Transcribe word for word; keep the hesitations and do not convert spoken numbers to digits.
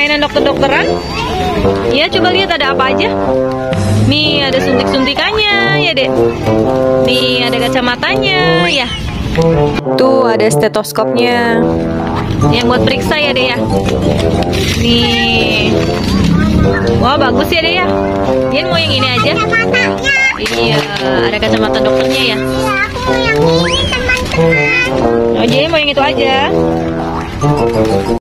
mainan dokter-dokteran. Ya, coba lihat ada apa aja. Nih, ada suntik-suntikannya ya, Dek. Nih, ada kacamatanya ya. Tuh, ada stetoskopnya. Yang buat periksa ya, Dek ya. Nih. Wah, bagus ya, Dek ya. Dia mau yang ini aja. Iya, ada kacamata dokternya ya. Oh, jadi mau yang itu aja.